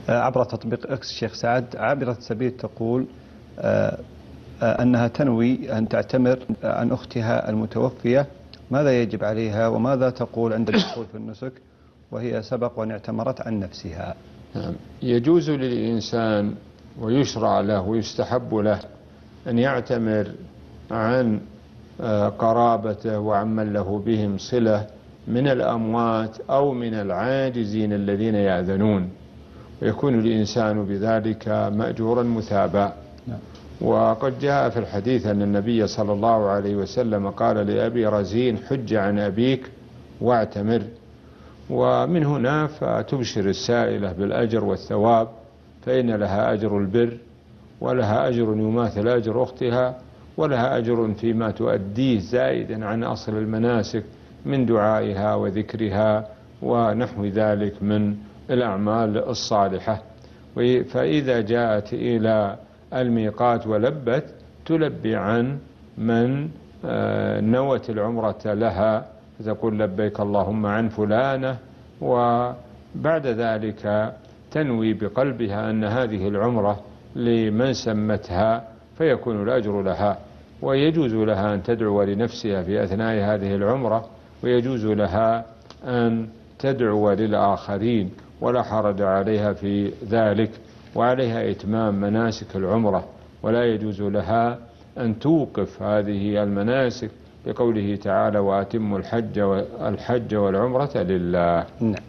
عبر تطبيق اكس شيخ سعد عابرة السبيل تقول أنها تنوي أن تعتمر عن أختها المتوفية. ماذا يجب عليها وماذا تقول عند الدخول في النسك وهي سبق وأن اعتمرت عن نفسها؟ يجوز للإنسان ويشرع له ويستحب له أن يعتمر عن قرابته وعمن له بهم صلة من الأموات أو من العاجزين الذين يأذنون، ويكون الإنسان بذلك مأجورا مثابا. وقد جاء في الحديث أن النبي صلى الله عليه وسلم قال لأبي رزين: حج عن أبيك واعتمر. ومن هنا فتبشر السائلة بالأجر والثواب، فإن لها أجر البر، ولها أجر يماثل أجر أختها، ولها أجر فيما تؤديه زائدا عن أصل المناسك من دعائها وذكرها ونحو ذلك من الأعمال الصالحة. فإذا جاءت إلى الميقات ولبت تلبي عن من نوت العمرة لها، فتقول: لبيك اللهم عن فلانة، وبعد ذلك تنوي بقلبها أن هذه العمرة لمن سمتها، فيكون الأجر لها. ويجوز لها أن تدعو لنفسها في أثناء هذه العمرة، ويجوز لها أن تدعو للآخرين، ولا حرج عليها في ذلك، وعليها إتمام مناسك العمرة، ولا يجوز لها أن توقف هذه المناسك، بقوله تعالى: وأتموا الحج والعمرة لله.